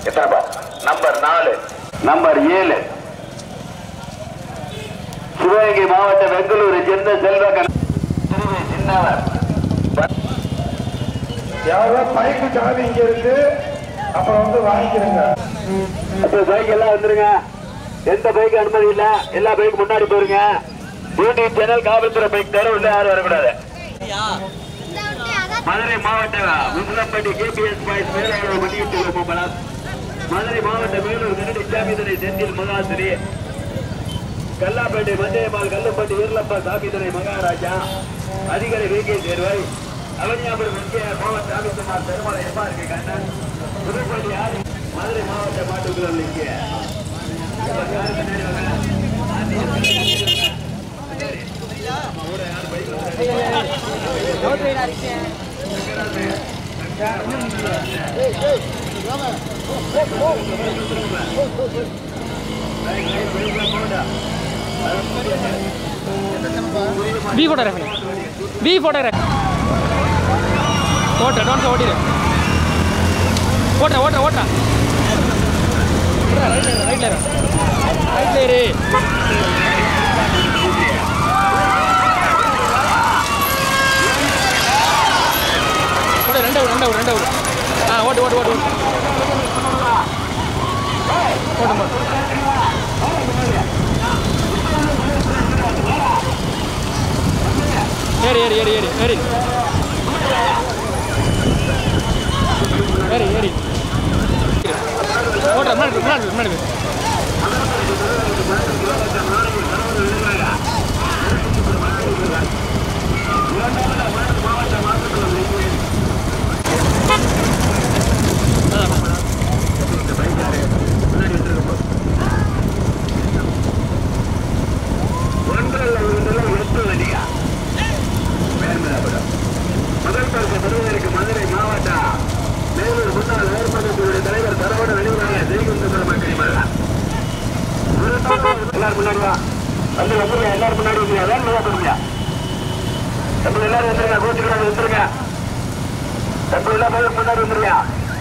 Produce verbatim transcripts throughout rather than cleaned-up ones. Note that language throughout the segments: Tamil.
எத்தனை நம்பர் நாலு நம்பர் ஏழு சிவகங்கை மாவட்டம் பெங்களூரை சேர்ந்த செல்வகன் சின்னவர் யாரோ பைக்கு சாவி இங்க இருக்கு, அப்புறம் வந்து வாங்கிக்கிறேங்க. பைக் எல்லாம் வந்துருங்க. எந்த பைக் அனுமதி இல்ல, எல்லா பைக் முன்னாடி போயிருங்க. யூடியூப் சேனல் காவல்துறை பைக் தர உள்ள யாரும் வரக்கூடாது. மதுரை மாவட்ட முன்னப்பட்டி கேபிஎஸ் பாய்ஸ் மேலாளர் மணியிட்டு பலம் மதுரை மாவட்ட மேலூர் கரடி சாமிதுரை செந்தில் மகாசிரி கல்லாப்பேட்டை மஞ்சயமால் கல்லுப்பட்டி வீரலப்பா சாமிதுரை மகாராஜா அதிகாரி வி கே சேர்வாய் அவனியாபுரம் முக்கிய மாவட்ட சாமிக்குமார் பெருமாள் எப்பா இருக்கு கண்ணன் புதுப்பள்ளி ஆதி மதுரை மாவட்ட மாட்டுக்குள்ள இங்கே बी फोटोग्राफी बी फोटोग्राफी ओट डोंट ओटी ओट ओट ओट राइट ले राइट ले रे ओट ரெண்டு ரெண்டு ரெண்டு ஆ ஓட் ஓட் ஓட் ஓட் ஓட் ஏறி ஏறி ஏறி ஏறி ஏறி ஏறி ஏறி ஓட்டுற முன்னாடி முன்னாடி முன்னாடி முதல் பரிசு பெறுவதற்கு மதுரை மாவட்டம் மேலூர் முன்னாள் நகர்மன்றத்தினுடைய தலைவர் தரவோட வெளிவராக ஜெயகுந்தபுரம் மக்கள் எல்லாரும் முன்னாடி வா வந்து வந்துருங்க எல்லாரும் முன்னாடி வந்துருங்க வேன் மேலே போடுங்க நம்ம எல்லாரும் வந்துருங்க கோச்சுக்கிறாங்க வந்துருங்க நம்ம எல்லா பேரும் முன்னாடி வந்துருங்க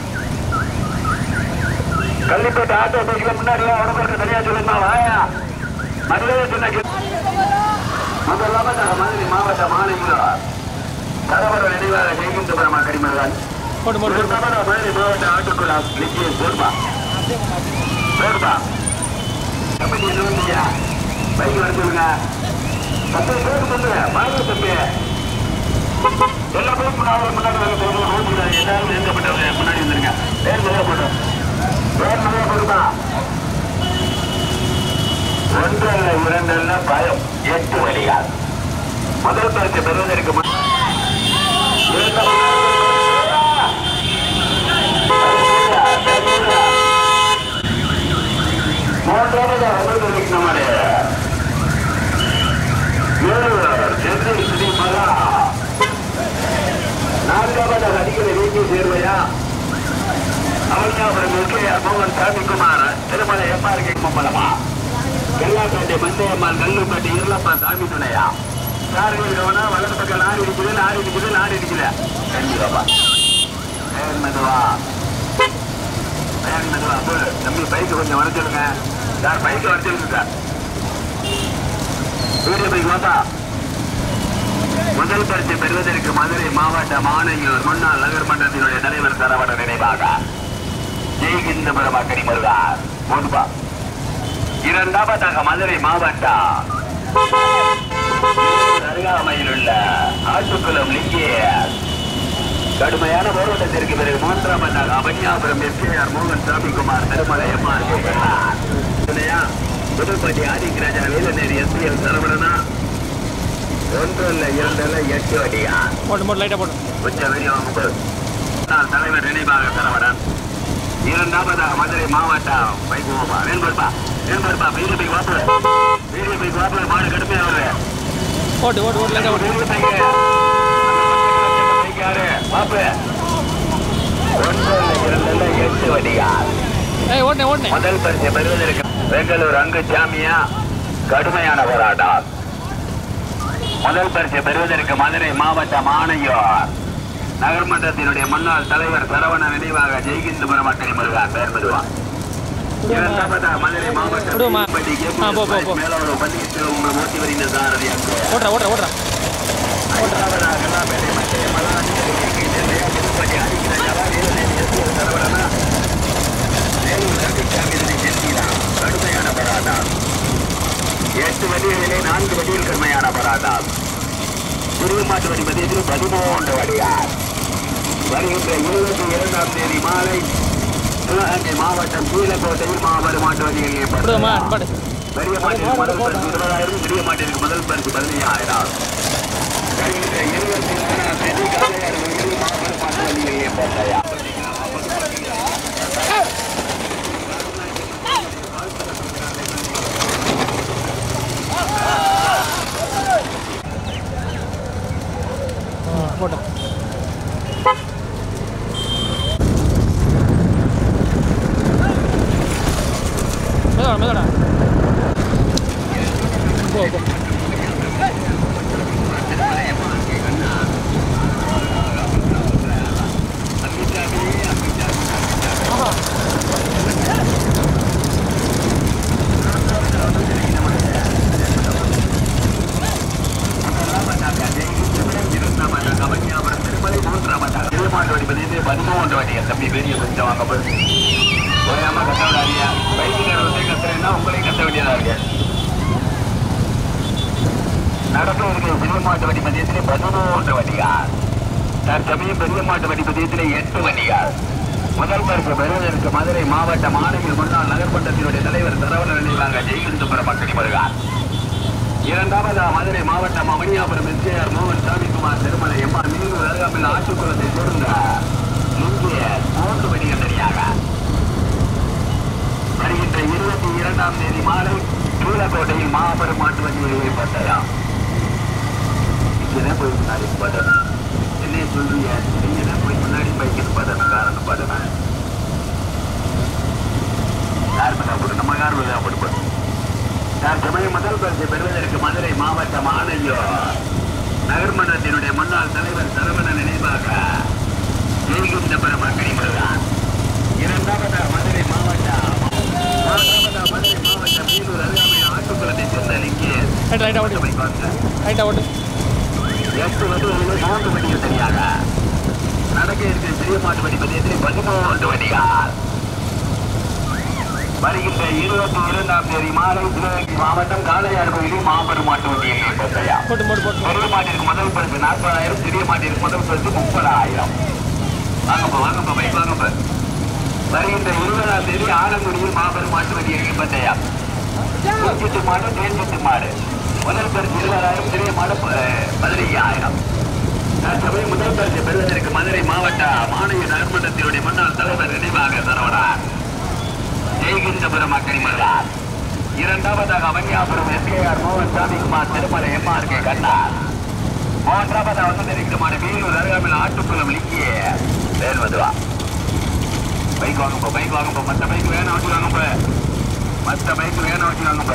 கள்ளிப்பேட்டை ஆட்டோ பைக்கில் முன்னாடி உடம்புக்கு தனியாக சொல்லுமா வாயா மதுரையை சொன்ன முதலாம மதுரை மாவட்ட மாநிலம் தரவர நினைவாக ஜெயகுந்தபுரம் கரிமல்தான் மதுரை மாவட்ட ஆட்டுக்குழா நிச்சயம் போடுவா போடுவா தம்பி என்ன வந்தீங்க பைக் வர சொல்லுங்க பத்து பேருக்கு சொல்லுங்க வாங்க தம்பி எல்லா பேரும் முன்னாடி முன்னாடி எல்லாரும் எழுந்தப்பட்டவங்க முன்னாடி வந்துருங்க பேர் நிறைய போட்டோம் பேர் நிறைய போடுமா ஒன்றல்ல இரண்டல்ல பயம் எட்டு வழியால் முதல் பரிசு பெறுவதற்கு மூன்றாவது அவர்களுக்கு நம்முடைய நான்காவது அடிக்கடி வீட்டில் சேர்வையா அவனியாபுரம் மோகன் சாமிக்குமார் திருமலை எம்ஆர் கே மம்பலமா வெள்ளாப்பேட்டை மந்தையம்மாள் கல்லுப்பேட்டை இருளப்பா சாமி துணையா கார்கள் கவனா வலது பக்கம் லாரி இருக்குது லாரி இருக்குது லாரி இருக்குது கண்டிப்பா வேன் மெதுவா வேன் மெதுவா தம்பி பைக்கு கொஞ்சம் வரைச்சிடுங்க சார் பைக்கு வரைச்சிடுங்க சார் வீடியோ பைக் வாப்பா முதல் பரிசு பெறுவதற்கு மதுரை மாவட்ட மாநகர் முன்னாள் நகர்மன்றத்தினுடைய தலைவர் சரவண நினைவாக ஜெயகிந்தபுரம் அக்கடி முருகார் முன்பா இரண்டாவதாக மதுரை மாவட்டம் அருகாமையில் உள்ள ஆட்டுக்குளம் லிங்கேயர் கடுமையான போராட்டத்திற்கு பிறகு மூன்றாவதாக அவனியாபுரம் எஸ் கே ஆர் மோகன் Samikumar Thirumalai MR Puthupatti Athiraja Velaneri S P L சரவணனா ஒன்று இல்ல இரண்டு இல்ல எட்டு அடியா உச்ச வெளியாகும் தலைவர் நினைவாக சரவணன் இரண்டாவதாக மதுரை மாவட்டம் வைகுவா வேண்பா வேண்பா பிஜேபி வாப்பு பிஜேபி வாப்பு மாடு கடுமையா வருது ஓட்டு ஓட்டு ஓட்டு வாப்பு ஒன்று இரண்டு எட்டு வடியா முதல் பரிசு பெறுவதற்கு பெங்களூர் அங்கு ஜாமியா கடுமையான போராட்டம் முதல் பரிசு பெறுவதற்கு மதுரை மாவட்டம் ஆணையோர் நகர்மன்றத்தினுடைய முன்னாள் தலைவர் சரவண நினைவாக ஜெய்கிந்தபுரம் அக்கறை முருகன் பெயர் பெறுவார். இரண்டாவதாக மதுரை மாவட்டம் மேலோடு பன்னீர்செல்வம் ஓட்டி வருகின்ற சாரதி ஓட்டுறா ஓட்டுறா ஓட்டுறா ஐந்தாவதாக எல்லாப்பேட்டை மத்திய மலாடி திருப்பதி அடிக்கிற சரவணனா வேலூர் கட்டிச்சாமி செல்கிறார். கடுமையான பராட்டம். எட்டு வடிகளிலே நான்கு வடிகள் கடுமையான பராட்டம். திருமாட்டு வடி மதியத்தில் பதிமூன்று வடியார். வருகின்ற இருபத்தி இரண்டாம் தேதி மாலை சிவகங்கை மாவட்டம் கீழக்கோட்டையில் மாபெரும் மாட்டு வண்டிகள் ஏற்படும். பெரிய மாட்டிற்கு முதல் பரிசு இருபதாயிரம், சிறிய மாட்டிற்கு முதல் பரிசு பதினையாயிரம். வருகின்ற இருபத்தி மூணாம் தேதி காலையார் மாபெரும் மாட்டு வண்டிகள் ஏற்பட்டாயா. போட்டோ மெதடா மெதடா போ போ பதிமூன்று வண்டிகள் தம்பி பெரிய கொஞ்சம் வாங்க போது ஓயாம கத்த விடாதியா. பைக்குக்காரத்தை கத்துறேன்னா உங்களையும் கத்த வேண்டியதா இருக்கு. நடப்பு இருக்கிற சிறிய மாட்டு வண்டி மதியத்திலே பதிமூன்று வண்டிகள். தற்சமயம் பெரிய மாட்டு வண்டி மதியத்திலே எட்டு வண்டிகள். முதல் பரிசு பெறுவதற்கு மதுரை மாவட்ட மாநில முன்னாள் நகர்மன்றத்தினுடைய தலைவர் சரவண நினைவாக ஜெய்கிந்தபுரம் அக்கறை முருகன். இரண்டாவது மதுரை மாவட்டம் மணியாபுரம் எஸ்கேஆர் மோகன் சாமிக்குமார் திருமலை எம்ஆர் மீனூர் அருகாமையில் ஆற்றுக்குளத்தை தொடர்ந்த இந்திய மூன்று வடிகள் தனியாக வருகின்ற இருபத்தி இரண்டாம் தேதி மாலை கீழக்கோட்டையில் மாபெரும் மாட்டு வண்டிகள் ஏற்பட்டதாம். இங்கதான் போய் முன்னாடி பதணும். என்ன சொல்றீங்க? நீங்கதான் போய் முன்னாடி பைக்கிட்டு பதணும். காரணம் பதணும் யார் பண்ணா போட்டு நம்ம கார் போட்டு தற்சமயம் முதல் பரிசு பெறுவதற்கு மதுரை மாவட்டம் ஆணையூர் நகர்மன்றத்தினுடைய முன்னாள் தலைவர் சரவண நினைவாக ஜெய்கிந்தபுரம் அக்கறை முருகன். இரண்டாவதாக மதுரை மாவட்டம் மதுரை மாவட்டம் மீனூர் அருகாமையில் ஆட்டுக்குளத்தை சேர்ந்த லிங்கேஷ் எட்டு வண்டிகளில் மூன்று வண்டிகள் தனியாக நடக்க இருக்கிற சிறிய மாட்டு வண்டி மதியத்தில் பதிமூன்று வண்டிகள். வருகின்ற இருபத்தி இரண்டாம் தேதி மாலை சிவகங்கை மாவட்டம் காளையார் கோயிலில் மாபெரும் மாட்டு வண்டியில் ஏற்பட்டயா. பெரிய மாட்டிற்கு முதல் பரிசு நாற்பதாயிரம், சிறிய மாட்டிற்கு முதல் பரிசு முப்பதாயிரம். வாங்கப்ப வாங்கப்ப பைக் வாங்கப்ப. வருகின்ற இருபதாம் தேதி ஆலங்குடியில் மாபெரும் மாட்டு வண்டியில் ஏற்பட்டயா. நூற்றி மாடு தேர்ச்சி மாடு முதல் பரிசு இருபதாயிரம், சிறிய மாடு பதினையாயிரம். தற்சமயம் முதல் பரிசு பெறுவதற்கு மதுரை மாவட்ட மாநில நகர்மன்றத்தினுடைய முன்னாள் தலைவர் நினைவாக சரவணன் ஜெய்கிந்தபுரம் அக்கறை முருகன். இரண்டாவதாக மணியாபுரம் எஸ்கேஆர் மோகன் சாமிக்குமார் திருமலை எம்ஆர் கே கண்ணார். மூன்றாவதாக வந்திருக்கிறமான வேலூர் அருகாமையில் ஆட்டுக்குளம் லிங்கிய வேல்வதுவா. பைக் வாங்கும்போ பைக் வாங்கும்போ மற்ற பைக் வேணும் வச்சு வாங்கும்போ மற்ற பைக் வேணும் வச்சு வாங்கும்போ.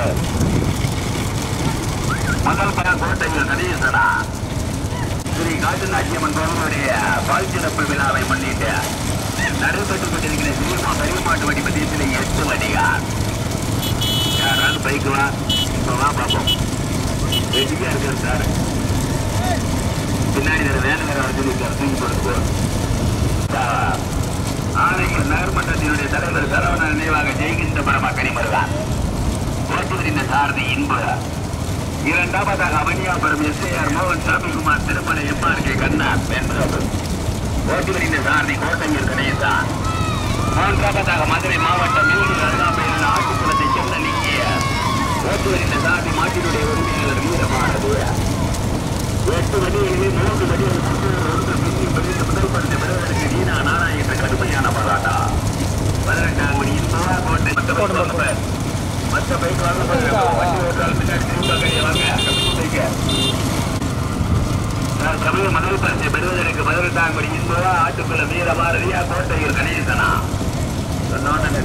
முதல் படம் கோட்டையில் கணேசனா ஸ்ரீ காட்டுநாச்சியம்மன் கோவிலுடைய பால் சிறப்பு விழாவை முன்னிட்டு நடைபெற்றுக் கொண்டிருக்கிற சினிமா பெரிய மாட்டு வண்டி மதியத்தில் எட்டு வண்டிகள். யாராவது பைக்கு வா இப்போ வா பார்ப்போம். ரெடியா இருக்காரு சார். பின்னாடி வேற வேலை வேற வர சொல்லியிருக்காரு. தூக்கி கொடுத்து ஆணையர் நகர்மன்றத்தினுடைய தலைவர் சரவண நினைவாக ஜெய்கிந்தபுரம் அக்கறை முருகன். ஓட்டுவரின் சாரதி இன்ப. இரண்டாவதாக மணியாபுரம் எஸ்ஏஆர் மோகன் சாமிக்குமார் திருமலை எம்ஆர் கே கண்ணார் என்பது ஓட்டுவரின் சாரதி கோட்டையில் கணேசன். மூன்றாவதாக மதுரை மாவட்டம் மீனூர் அருகாமையில் ஆட்டுக்குளத்தை சேர்ந்த லிங்கிய ஓட்டுவரின் சாரதி மாட்டினுடைய உரிமையாளர் வீரமானது. எட்டு வண்டிகளிலே மூன்று வண்டிகள் ஒன்று மின்னி பெரிய முதல் பரிசு பெறுவதற்கு நீனா நானா என்ற கடுமையான போராட்டம். பதினெட்டாம் மணி இன்பா கோட்டை மற்ற பைக் வாங்க வண்டி ஓட்டால் பின்னாடி திரும்ப வாங்க. தமிழ் முதல் பரிசு பெறுவதற்கு பதினெட்டாம் மணி இன்பா ஆட்டுக்குள்ள வீரபாரதியா கோட்டையில் கணேசனா. ஒன்று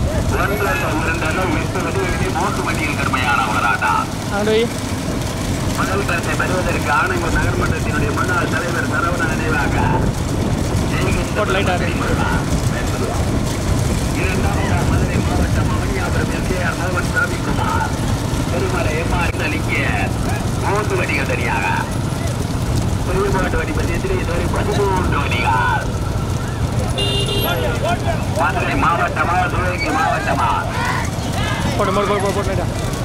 இரண்டு எட்டு வண்டிகளிலே மூன்று வண்டிகள் கடுமையான போராட்டம். முதல் பரிசை பெறுவதற்கு ஆணையூர் நகர்மன்றத்தினுடைய முன்னாள் தலைவர் சரவண நினைவாக இரண்டாவது மதுரை மாவட்டம் அவனியாபுரம் எஸ் கே ஆர் மோகன் சாமிக்குமார் திருமலை எம்ஆர் அளிக்க மூன்று வடிகள் தனியாக புதுமாட்டு வடிப்பதில் இதுவரை பதிமூன்று வடிகள் மதுரை மாவட்டமா சிவகங்கை மாவட்டமா போட்டு போட்டு போட்டு போட்டு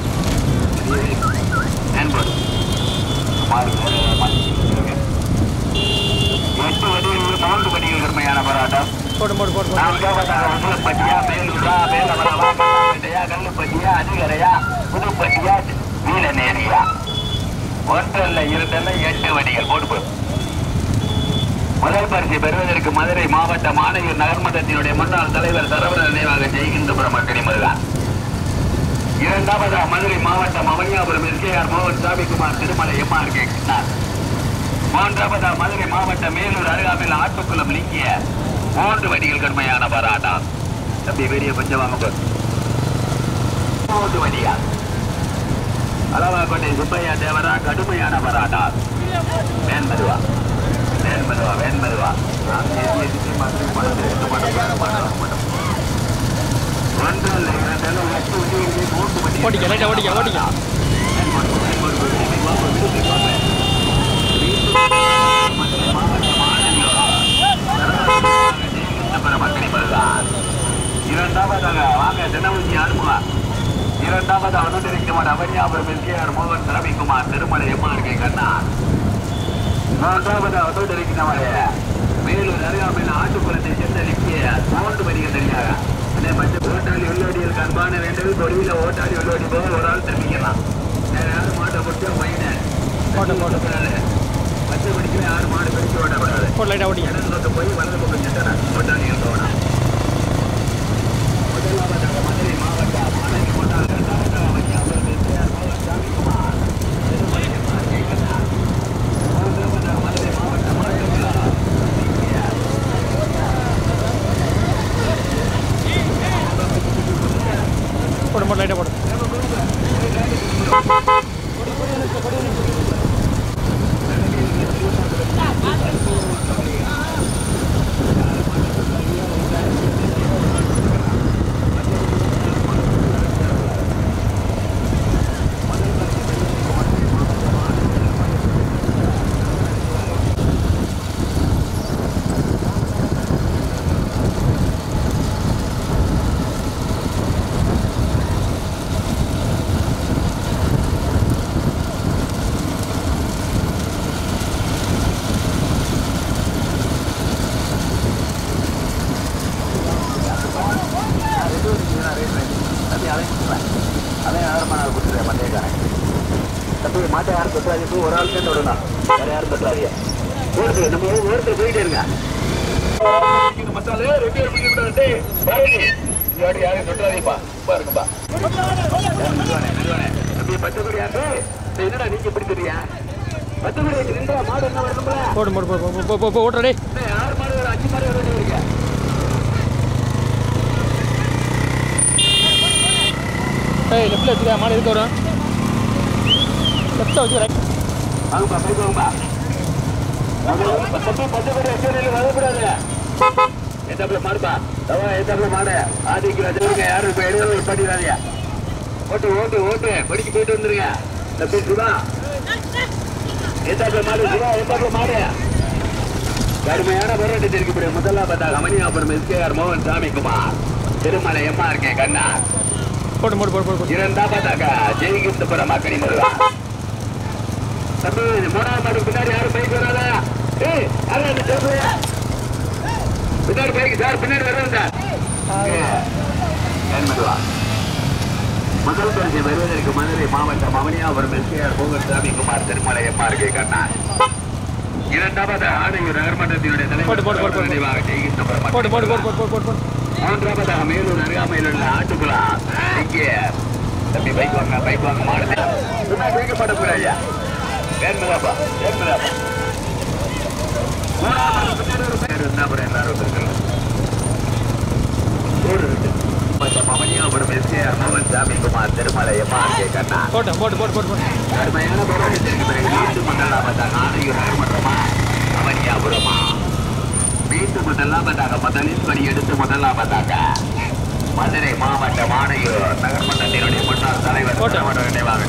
எட்டு வடிகளில் மூன்று வடிகள் கடுமையான போராட்டம் போட்டு போட்டு போட்டு உருளப்பட்டியா மேலூரா மேலவரா கல்லுப்பட்டியா அதிகரையா புதுப்பட்டியா வீல நேரியா ஒன்றல்ல இரண்டல்ல எட்டு வடிகள் போட்டு போடு. முதல் பரிசை பெறுவதற்கு மதுரை மாவட்ட ஆணையூர் நகர்மன்றத்தினுடைய முன்னாள் தலைவர் சரவண நினைவாக ஜெய்கிந்தபுரம் மக்களி முருகன். இரண்டாவது மதுரை மாவட்டம் அவனியாபுரம் எஸ் கே ஆர் மோகன் சாமிக்குமார் திருமலை எம்ஆர் கே கிருஷ்ணன். மூன்றாவது மதுரை மாவட்டம் மேலூர் அருகாமையில் ஆட்டுக்குளம் லிங்கிய மூன்று வடிகள் கடுமையான போராட்டம். தம்பி பெரிய கொஞ்சம் வாங்க மூன்று வடிகள் அளவாக்கோட்டை சுப்பையா தேவரா கடுமையான போராட்டம். வேண்மதுவா வேண்மதுவா வேண்மதுவா ஓடிக்க லைட்டா ஓடிக்க ஓடிக்க இரண்டாவதாக வாங்க தினமுஞ்சி அனுப்புவா. இரண்டாவது அனுமதிக்குமார் அவனியாபுரம் எஸ் கே ஆர் மோகன் சாமிக்குமார் திருமலை எம்ஆர் கே கண்ணா. மூன்றாவது அனுமதிக்குமார் மேலூர் அருகாமையில் ஆட்டுக்குளத்தை சென்றளிக்க மூன்று வரிகள் தனியாக மற்ற ஓட்டாளி உள்ளோடிகளுக்கு அன்பான வேண்டது தொழில ஓட்டாளி உள்ளோடி போக ஒரு ஆள் தெரிவிக்கலாம். வேற யாரும் மாட்டை முடிச்சா பையன் பத்து மணிக்கு ஆறு மாடு பிடிச்சு ஓட்டக்கூடாது. இடது பக்கம் போய் வலது பக்கம் சென்றனர் ஓட்டாளிகள் போனா. முதலாவதாக மதுரை மாவட்டம் மதுரை கொண்டார்கள் சாமிக்குமார் திருமலை எம்ஆர் கே கண்ணா. மூன்றாவதாக மதுரை மாவட்டம் போடு போடு லைட்டா போடு மாட்டை யாரும் தொட்டாதீங்க. ஒரு ஆள் சேர்ந்து விடணும், வேற யாரும் தொட்டாதீங்க. ஓடுது நம்ம ஓரத்தில் போயிட்டே இருங்க. மத்தாலே ரெண்டு பேர் பிடிக்க விடாது. யாரு யாரும் தொட்டாதீப்பா பாருங்கப்பா. அப்படியே பச்சைக்குடி யாரு என்னடா நீங்க எப்படி தெரியா பச்சைக்குடி ரெண்டா மாடு என்ன வரணும்ல போடு போடு போ போ ஓட்டுறே. யார் மாடு ஒரு அஞ்சு மாடு வர வேண்டிய ஏய் லெஃப்ட்ல வச்சுக்க மாடு எதுக்கு வரும் லெஃப்ட் வச்சு ரைட் வாங்கப்பா போய் வாங்கப்பா. பச்சை பச்சைக்குடி எச்சரியில் வரக்கூடாது. எத்தாப்புல மாடுப்பா தவா எத்தாப்புல மாடு ஆதிக்கு வச்சுருங்க. யாரும் இப்போ எழுத பண்ணிடாதீங்க. ஓட்டு ஓட்டு ஓட்டு படிக்க போயிட்டு வந்துருங்க. தம்பி சுதா எத்தாப்புல மாடு சுதா எத்தாப்புல மாடு கடுமையான போராட்டத்தில் இருக்கக்கூடிய முதலாவதாக அவனியாபுரம் எஸ் கே ஆர் மோகன் சாமிக்குமார் திருமலை எம்ஆர் கே கண்ணா. போட்டு போட்டு போட்டு போட்டு இரண்டாவதாக ஜெய்கிந்தபுரம் மக்களி முருகன். தம்பி மூணாவது மாடு பின்னாடி யாரும் பைக் வராத. ஏய் யாரும் பின்னாடி பைக் சார் பின்னாடி வர்றேன் சார். முதல் பரிசை வருவதற்கு மதுரை மாவட்டம் அவனியாபுரம் எஸ் கே ஆர் மோகன் சாமிக்குமார் திருமலை எம்ஆர் கே கண்ணா. இரண்டாவது ஆணையூர் நகர்மன்றத்தினுடைய தலைவர் நினைவாக ஜெய்கிந்தபுரம். மூன்றாவதாக மேலூர் அருகாமையில் உள்ள ஆட்டுக்குளம் இங்கே தம்பி பைக் வாங்க பைக் வாங்க மாடுது வைக்கப்படக்கூடாது. வேண்மதாப்பா வேண்மதாப்பா எல்லாரும் அவனியாபுரம் எஸ்கேஆர் மோகன் சாமி குமார் திருமலை எம்ஆர்கே கண்ணா போட்டு போட்டு போட்டு போட்டு கடுமையான போராட்டத்திற்கு பிறகு வீட்டு முதலாவதாக ஆணையூர் நகர்மன்றமா அவனியாபுரமா வீட்டு முதலாவதாக முதலில் படி எடுத்து முதலாவதாக மதுரை மாவட்ட ஆணையூர் நகர்மன்றத்தினுடைய முன்னாள் தலைவர் நினைவாக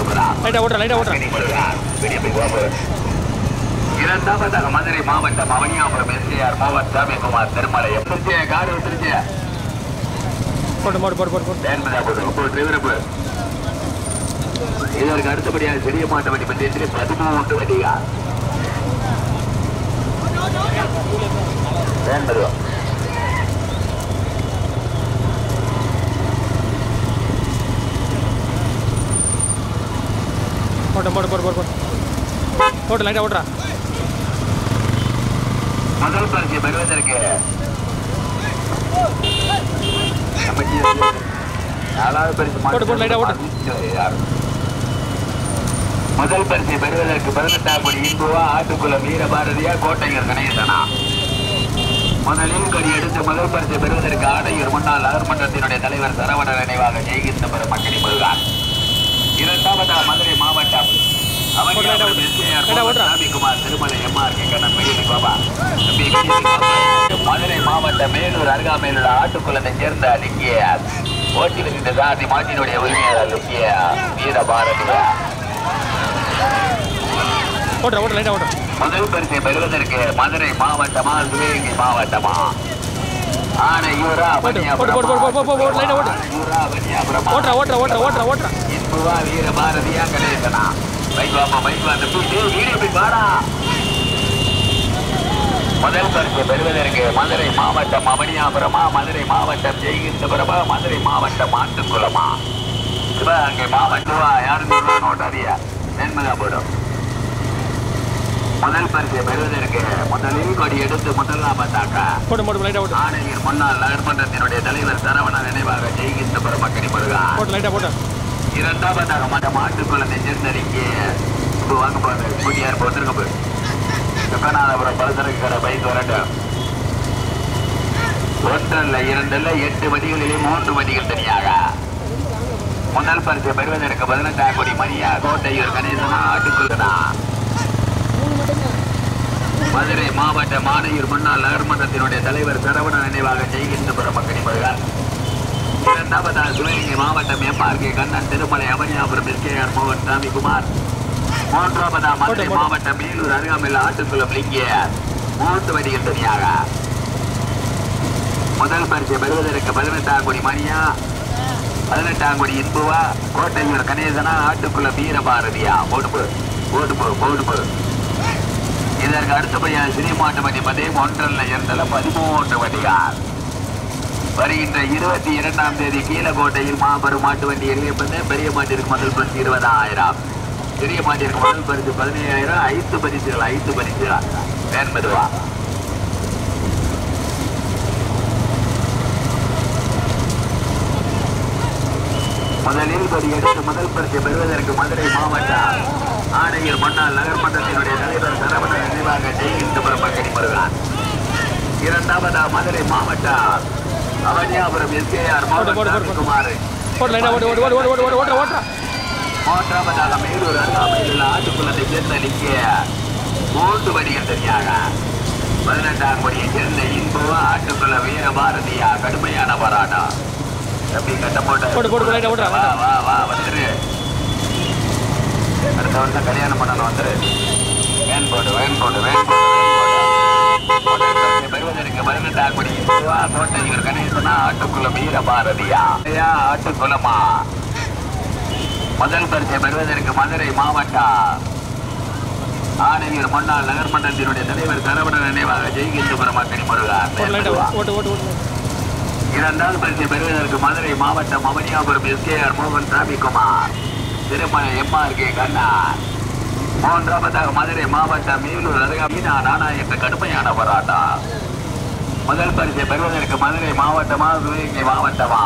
இரண்டாவதாக மதுரை மாவட்டம் அவனியாபுரம் எஸ்கேஆர் மோகன் சாமி குமார் திருமலை எம்எல்ஏ கார் வந்துருச்சு போட்டு போட்டு போட்டு போட்டு போட்டு இதற்கு அடுத்தபடியாக சிறிய மாட்ட வண்டி பற்றி பதிமூன்று வண்டியா வேண்டதோ போட்டு போட்டு போட்டு போட்டு போட்டு லைட்டா ஓட்டுறா முதல் பரிசு பெறுவதற்கு நாலாவது பரிசு முதல் பரிசை பெறுவதற்கு பதினெட்டாம் கோடி இன்புவா ஆட்டுக்குளம் வீரபாரதியா கோட்டையூர் கணேசனா முதலில் கொடி எடுத்து முதல் பரிசை பெறுவதற்கு ஆணையூர் முன்னாள் நகர்மன்றத்தினுடைய தலைவர் சரவண நினைவாக ஜெயகிந்த பெருமக்கணி முருகான் இரண்டாவதா மதுரை மாவட்டம் சாமிக்குமார் திருமலை எம்ஆர்கே கண்ணன் பெரிய பாபா மதுரை மாவட்டம் மேலூர் அருகாமையில் உள்ள ஆட்டுக்குளத்தை சேர்ந்த லிங்கியார் ஓட்டில் இருந்த சாதி மாட்டினுடைய உரிமையாளர் லிங்கியா வீரபாரதியா முதல் பரிசை பெறுவதற்கு மதுரை மாவட்டமா சிவகங்கை மாவட்டமா ஆனையூரா இன்புவா வீரபாரதியா கணேசனா முதல் பரிசு பெறுவதற்கு மதுரை மாவட்டம் அவனியாபுரமா மதுரை மாவட்டம் ஜெயகிந்தபுரமா மதுரை மாவட்டம் ஆட்டுக்குளமா சிவகங்கை மாவட்டமா யாரும் நோட்டாரியா நென்மதாபுரம் முதல் பரிசை பெறுவதற்கு முதலில் கொடி எடுத்து முதலாவதாக ஆணையர் முன்னாள் நகர்மன்றத்தினுடைய தலைவர் சரவண நினைவாக ஜெயகிந்தபுரம் மக்களி முருகன் இரண்டாவதாக மற்ற ஆட்டுக்குளத்தை சேர்ந்தறிக்கை வாங்க போது புதியார் போட்டிருக்க போய் சுகநாதபுரம் பலசரக்கு கடை பைக் வரட்டும் ஒன்றல்ல இரண்டல்ல எட்டு வண்டிகளிலே மூன்று வண்டிகள் தனியாக முதல் பரிசை பெறுவதற்கு பதினெட்டாம் கோடி மணியா கோட்டையூர் கணேசனா ஆட்டுக்குள்ளனா மதுரை மாவட்ட ஆணையூர் முன்னாள் நகர்மன்றத்தினுடைய தலைவர் சரவண நினைவாக ஜெயகிந்தபுரம் மக்களி முருகன் இரண்டாவதாக சிவகங்கை மாவட்டம் எம்ஆர்கே கண்ணன் திருமலை அவனியாபுரம் எஸ்கேஆர் மோகன் சாமி குமார் மூன்றாவதா மதுரை மாவட்டம் மேலூர் அருகாமையில் ஆட்டுக்குளம் லிங்கியார் மூன்று வண்டிகள் தனியாக முதல் பரிசை பெறுவதற்கு பதினெட்டாம் கோடி மணியா பதினெட்டாம் கோடி இன்புவா கோட்டையூர் கணேசனா ஆட்டுக்குளம் வீரபாரதியா ஓடுப்பு ஓடுப்பு ஓடுப்பு இதற்கு அடுத்தபடியாக சிறிமாட்டு வண்டி பந்தயம் ஒன்றல்ல இரண்டல்ல பதிமூன்று வண்டிகள் வருகின்ற இருபத்தி இரண்டாம் தேதி கீழக்கோட்டையில் மாபெரும் மாட்டு வண்டி எளியப்பது பெரிய மாட்டிற்கு முதல் பரிசு இருபதாயிரம் சிறிய மாட்டிற்கு முதல் பரிசு பதினையாயிரம் ஐந்து பரிசுகள் ஐந்து பரிசுகள் வேண்பதுவா முதலில் கொடி எடுத்து முதல் பரிசை பெறுவதற்கு மதுரை மாவட்டம் ஆணையர் முன்னாள் நகர்மன்றத்தினுடைய தலைவர் சரவண நினைவாக ஜெயகிந்தபுரம் மக்களி முருகன் இரண்டாவதா மதுரை மாவட்டம் அவனியாபுரம் எஸ்கேஆர் குமார் மூன்றாவதாக மேலூர் அருகாமையில் உள்ள ஆட்டுக்குளத்தை சேர்ந்த லிங்கிய மூன்று வடிகள் தனியாக பதினெட்டாம் கோடியை சேர்ந்த இன்புவா ஆட்டுக்குள்ள வீரபாரதியா கடுமையான போராட்டம் தம்பி கட்ட போட்டு வா வா வா வந்துரு அடுத்த வருஷம் கல்யாணம் பண்ணணும் வந்துரு வேன் போடு வேன் போடு வேன் போடு பெறுவதற்கு பதினெட்டாம் கோடி கோட்டையூர் கணேசனா ஆட்டுக்குளம் வீரபாரதியா ஆட்டுக்குளமா முதல் பரிசை பெறுவதற்கு மதுரை மாவட்டம் ஆணையர் முன்னாள் நகர்மன்றத்தினுடைய தலைவர் சரவண நினைவாக ஜெயகிந்தபுரம் மக்களி முருகன் இரண்டாவது பரிசை பெறுவதற்கு மதுரை மாவட்டம் அவனியாபுரம் எஸ்கேஆர் மோகன் சாமி குமார் திருமலை எம்ஆர்கே கண்ணன் மூன்றாவதாக மதுரை மாவட்டம் மேலூர் அருகா மீனா நானா என்ற கடுமையான போராட்டம் முதல் பரிசை பெறுவதற்கு மதுரை மாவட்டமா சிவகங்கை மாவட்டமா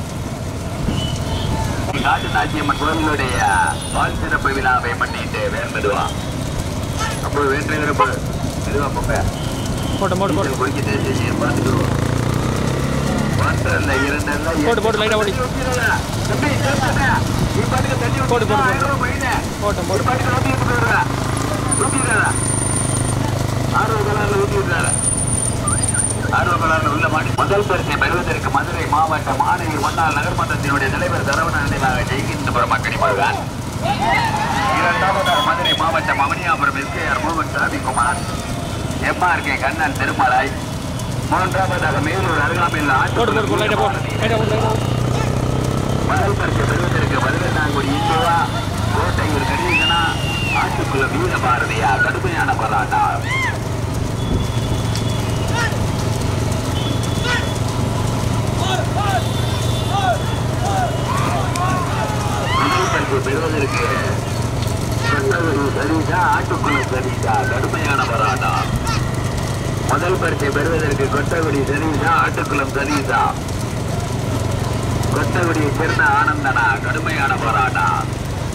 காட்டுநாச்சியம்மன் கோவிலுடைய பால் சிறப்பு விழாவை முன்னிட்டு வேண்டுவா அப்போ வேற்று விருப்பு மெதுவா போங்க குறிக்கிட்டு பார்த்துக்கிறோம் ஒன்றல்ல இரண்டல்ல போட்டு போட்டு லைட்டா ஓடி தம்பி சேர்த்துங்க நீ பாட்டுக்கு தண்ணி போட்டு போட்டு ஆயிரம் பையனே போட்டோம் ஒரு போட்டு பாட்டுக்கு ஊத்தி விட்டுறா ஊத்திடுறா ஆர்வ கலர்ல ஊத்தி விட்டுறாரு ஆர்வ கலர்ல உள்ள மாடி முதல் பரிசை பெறுவதற்கு மதுரை மாவட்டம் ஆணையூர் மன்னார் நகர்மன்றத்தினுடைய தலைவர் சரவணன் நினைவாக ஜெய்கின்ற மக்கள் மருகான் இரண்டாவதாக மதுரை மாவட்டம் அவனியாபுரம் எஸ் கே ஆர் மோகன் சாமிக்குமார் எம்ஆர்கே கண்ணன் திருமலை மூன்றாவதாக மேலூர் அருகாமையில் போட்டு போட்டு லைட்டா போட்டு லைட்டா போட்டு முதல் பரிசு பெறுவதற்கு பதினெட்டாங்குடி இந்துவா கோட்டையூர் கணேசனா ஆட்டுக்குள்ள வீரபாரதியா கடுமையான போராட்டம் முதல் பரிசு பெறுவதற்கு சரிதா ஆட்டுக்குள்ள சரிதா கடுமையான போராட்டம் முதல் பரிசை பெறுவதற்கு கொட்டகுடி சரீசா ஆட்டுக்குளம் சரீசா கொட்டகுடியை சேர்ந்த ஆனந்தனா கடுமையான போராட்டம்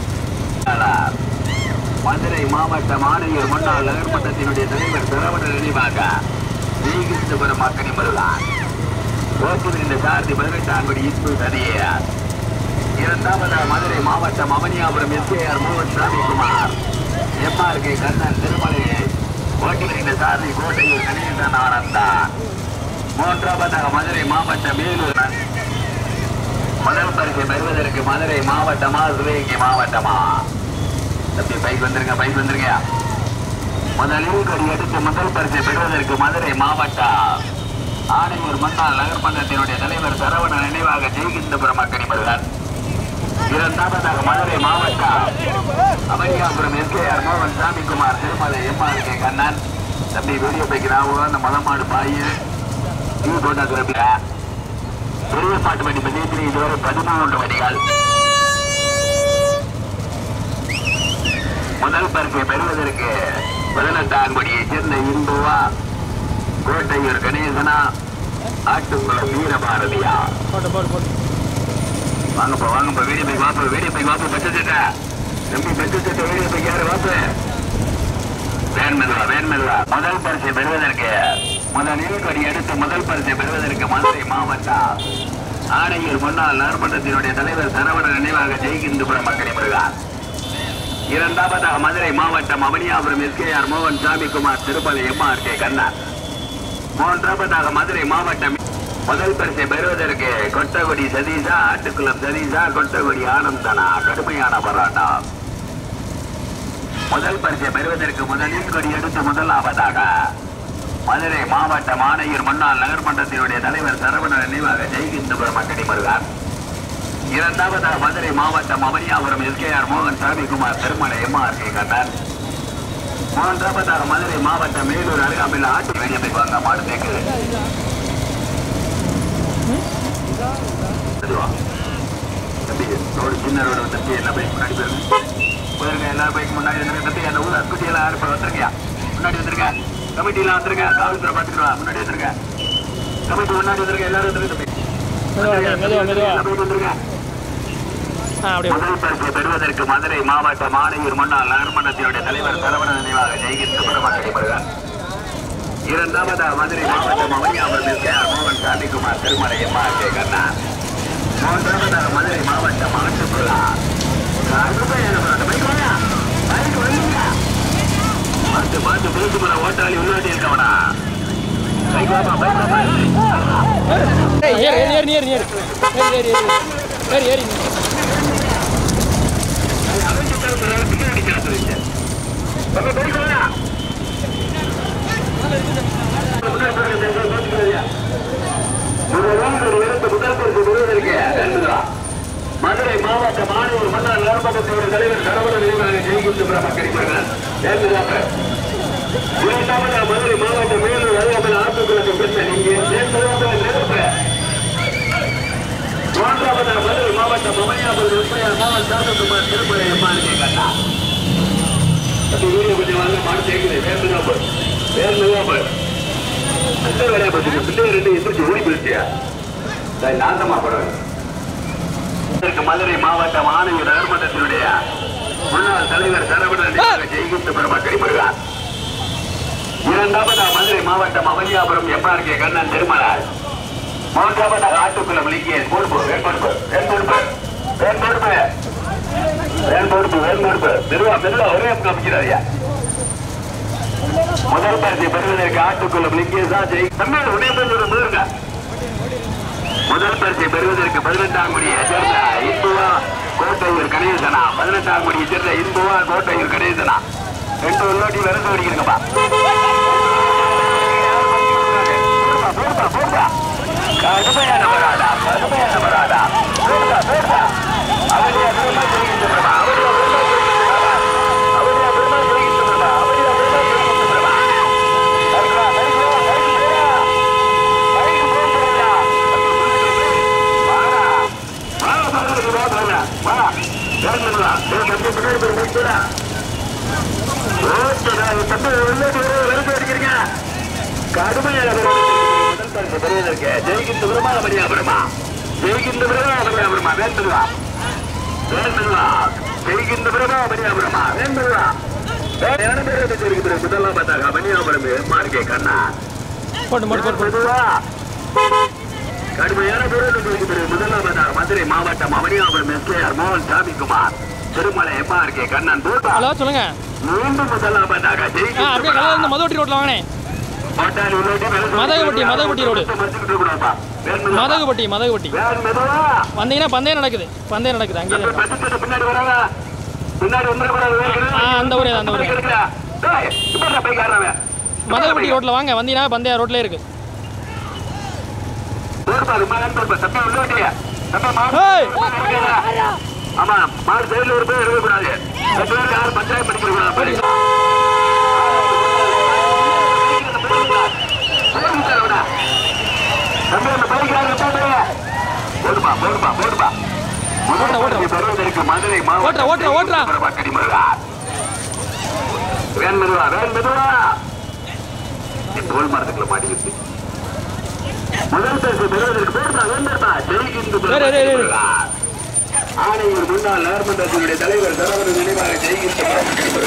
மதுரை மாவட்டம் ஆணையூர் முன்னாள் நகர்மன்றத்தினுடைய தலைவர் சரவணன் நினைவாக ஜெய்கிருஷ்ணபுரம் மக்கள் மருதான் ஓட்டுநர் இந்த சாரதி பதினெட்டாங்குடி இந்து தனியார் இரண்டாவதாக மதுரை மாவட்டம் அவனியாபுரம் எஸ் கே ஆர் மோகன் சாமிக்குமார் எம்ஆர்கே கண்ணன் திருமலையை ஓட்டுநர் இந்த சாரதி கோட்டையூர் கணேசன் ஆனந்தான் மூன்றாவதாக மதுரை மாவட்டம் மேலூர் முதல் பரிசை பெறுவதற்கு மதுரை மாவட்டமா சிவகங்கை மாவட்டமா தம்பி பைக் வந்துருங்க பைக் வந்துருங்க முதலில் கொடி எடுத்து முதல் பரிசை பெறுவதற்கு மதுரை மாவட்டம் ஆணையூர் மன்னார் நகர்மன்றத்தினுடைய தலைவர் சரவணன் நினைவாக ஜெய்கிருஷ்ணபுரம் மக்கள் மருகன் இரண்டாவதாக மதுரை மாவட்டம் அவனியாபுரம் எஸ் கே ஆர் மோகன் சாமிக்குமார் திருமலை எம்ஆர்கே கண்ணன் தம்பி வீடியோ பைக்கு நான் அந்த மலமாடு பாய் நீ போட்டாக்குற பெரிய பாட்டு வண்டி பதினெட்டு இதுவரை பதிமூன்று வண்டிகள் முதல் பரிசை பெறுவதற்கு பதினெட்டாம் கொடியை சேர்ந்த இந்துவா கோட்டையூர் கணேசனா ஆட்டுக்குளம் வீரபாரதியா போட்டு போட்டு போட்டு வாங்கப்பா வாங்கப்பா வீடியோ பைக் வாப்பு வீடியோ பைக் வாப்பு பச்சை சட்டை தம்பி பச்சை சட்டை வீடியோ பைக் யாரு வாப்பு வேன் மெதுவா வேன் மெதுவா முதல் பரிசை பெறுவதற்கு முதலில் கொடி எடுத்து முதல் பரிசை பெறுவதற்கு மதுரை மாவட்டம் ஆணையூர் முன்னாள் நகர்மன்றத்தினுடைய தலைவர் சரவணன் நினைவாக ஜெய்கிருஷ்ணபுரம் மக்கள் மருகான் இரண்டாவதாக மதுரை மாவட்டம் அவனியாபுரம் எஸ் கே ஆர் மோகன் சாமிக்குமார் திருப்பதி எம்ஆர்கே கண்ணன் மூன்றாவதாக மதுரை மாவட்டம் முதல் பரிசை பெறுவதற்கு கொட்டகுடி சதீஷா ஆட்டுக்குளம் சதீஷா கொட்டகுடி ஆனந்தனா கடுமையான போராட்டம் முதல் பரிசை பெறுவதற்கு முதலில் கொடி எடுத்து முதலாவதாக மதுரை மாவட்டம் ஆணையூர் முன்னாள் நகர்மன்றத்தினுடைய தலைவர் சரவணன் நினைவாக ஜெய்கிருஷ்ணபுரம் மக்கள் மருகான் இரண்டாவதாக மதுரை மாவட்டம் அவனியாபுரம் எஸ் கே ஆர் மோகன் சாமிக்குமார் திருமலை எம்ஆர்கே கண்ணன் மூன்றாவதாக மதுரை மாவட்டம் மேலூர் அருகாமையில் ஆட்டு வெளியே போய் வாங்க மாடு தேக்குது சின்ன ரோடு தம்பி எல்லா பைக் முன்னாடி போயிருங்க எல்லா பைக் முன்னாடி வந்துருங்க தம்பி அந்த ஊர் அஸ்குட்டி எல்லாம் யாரு வந்துருக்கியா முன்னாடி வந்துருங்க கமிட்டி எல்லாம் வந்துருங்க காவல்துறை பார்த்துக்கலாம் முன்னாடி வந்துருங்க கமிட்டி முன்னாடி வந்துருங்க எல்லாரும் வந்துருங்க வந்துருங்க முதல் பரிசை பெறுவதற்கு மதுரை மாவட்டம் ஆணையூர் முன்னாள் நகர்மன்றத்தினுடைய தலைவர் சரவணன் நினைவாக ஜெய்கிருஷ்ணபுரம் மக்கள் மருகன் இரண்டாவதாக மதுரை மாவட்டம் அவனியாபுரம் எஸ் கே ஆர் மோகன் சாமிக்குமார் திருமலை எம்ஆர்கே கண்ணன் மூன்றாவதாக மதுரை மாவட்டம் ஆட்டுக்குளா பார்த்து பார்த்து பேசுமுறை ஓட்டாளி உள்நாட்டி இருக்கவனா பைக் வாப்பா பைக் வாப்பா ஏறி ஏறி ஏறி ஏறி ஏறி ஏறி ஏறி மதுரை மாவட்டம் ஆணையூர் மன்னார் நகர்மன்றத்தினுடைய தலைவர் சரவணன் நினைவாக ஜெய்கிருஷ்ணபுரம் மக்கள் மருகன் இரண்டாவதாக மதுரை மாவட்டம் மேலூர் அருகாமையில் ஆட்டுக்குளம் பெற்ற இங்கே நெருப்பு மூன்றாவதாக மதுரை மாவட்டம் அவனியாபுரம் எஸ்ஐஆர் மோகன் சாமிக்குமார் திருமலை எம்ஆர்கே கண்ணா வீடியோ கொஞ்சம் வாங்க மாடு தேக்குது வேறு நோம்பு வேறு நோம்பு பிள்ளை வேலையா போச்சு பிள்ளை ரெண்டு எந்திரிச்சு ஓடி போயிடுச்சியா நாந்தமா படம் மதுரை மாவட்டம் ஆணையூர் நகர்மன்றத்தினுடைய முன்னாள் தலைவர் சரவணன் ஜெய்கிருஷ்ணபுரம் மக்கள் மருகான் இரண்டாவதா மதுரை மாவட்டம் அவனியாபுரம் எம்ஆர்கே கண்ணன் திருமலை மூன்றாவது ஆட்டுக்குள்ள விளிக்கிய பொறுப்பு வேண்பொறுப்பு வேண்பொறுப்பு வேண்பொறுப்பு வேண்பொறுப்பு வேண்பொறுப்பு மெதுவா மெதுவா ஒரே காமிக்கிறாரியா முதல் பரிசை பெறுவதற்கு ஆட்டுக்குள்ள விளிக்கியதான் ஜெய் தமிழ் உடனே போயிருங்க. முதல் பரிசை பெறுவதற்கு பதினெட்டாம் மணியை சேர்ந்த இந்துவா கோட்டையூர் கணேசனா பதினெட்டாம் மணியை சேர்ந்த இந்துவா கோட்டையூர் கணேசனா ரெண்டு உள்ளோட்டி விரசு அடிக்கிறீங்கப்பா. கடுமையான வராடா கடுமையான வராடா அவருடைய பெருமா செய்கின்றா அவருடைய பெருமா செய்கின்றா அவருடைய பெருமா செய்கின்றா அவருடைய பெருமா செய்கின்றா கடுமையான பெறுவதற்கு ஜெயிக்கின்ற விரமா மணியாபுரமா ஜெயிக்கின்ற விரமா மணியாபுரமா வேண்டுவா வேண்டுவா ஜெயிக்கின்ற விரமா மணியாபுரமா வேண்டுவா முதலாம் பார்த்தாங்க மணியாபுரம் மார்க்கே கண்ணா பொதுவா கடுமையான முதலாம் பார்த்தாங்க மதுரை மாவட்டம் மணியாபுரம் எஸ்கேஆர் மோகன் Samikumar Thirumalai MR K Kannan hello சொல்லுங்க. மீண்டும் முதலாம் பார்த்தாங்க அப்படியே மதுவட்டி ரோட்ல வாங்கினேன். மதகுபட்டி மதகுபட்டி ரோடு மதகுபட்டி மதகுபட்டி வந்தீங்கன்னா பந்தயம் நடக்குது பந்தயம் நடக்குது அங்கே அந்த ஊரே அந்த ஊரே மதகுபட்டி ரோட்ல வாங்க வந்தீங்கன்னா பந்தயம் ரோட்ல இருக்கு. ஆமா மாடு சைடுல ஒரு பேர் இருக்கக்கூடாது யாரும் பஞ்சாயத்து படிக்க மதுரை மரத்துக்குள்ள மாட்டிக்கிட்டு முதல் பரிசு பெறுவதற்கு ஆணையூர் முன்னாள் நகர்மன்றத்தினுடைய தலைவர் சரவணன் நினைவாக ஜெயிக்கின்ற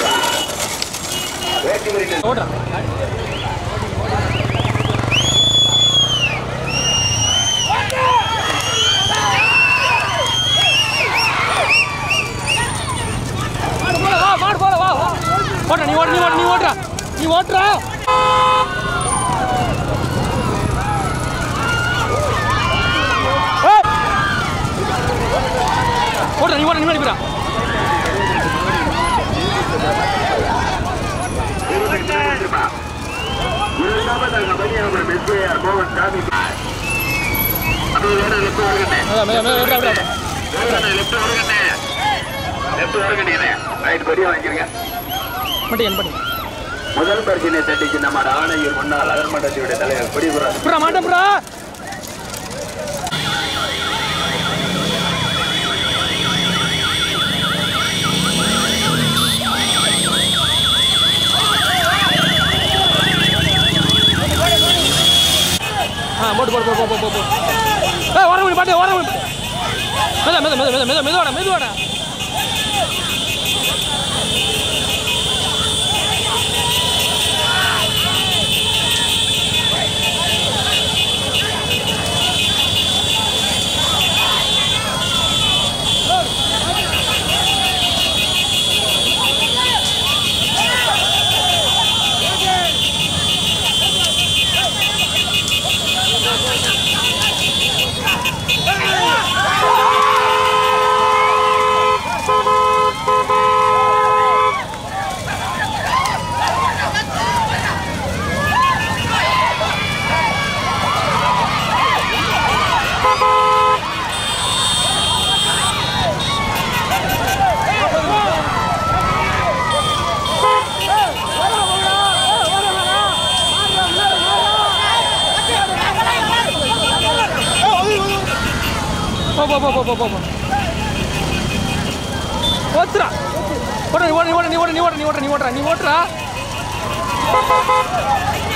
ஓட்டுற நீ ஓட்டு நீ ஓட்டு நீ ஓட்டுற நீ ஓட்டுற ஓட்டுற நீ ஓட்டுற நீ ஓடிக்கிறா முதல் பரிசினை தட்டிச்சு நம்ம ஆணையூர் முன்னாள் நகர்மன்றத்தினுடைய தலைவர் குடிபுறா மாட்டேன் போட்டு போட்டு போ போ போ போ ஏ ஓர மணி பாட்டு ஓர மணி மெத மெத மெத மெத மெத மெதுவாடா மெதுவாடா போ போ போ போ போ ஓத்துறா ஓட நீ ஓட நீ ஓட நீ ஓட நீ ஓட நீ ஓட நீ ஓட நீ ஓட்றா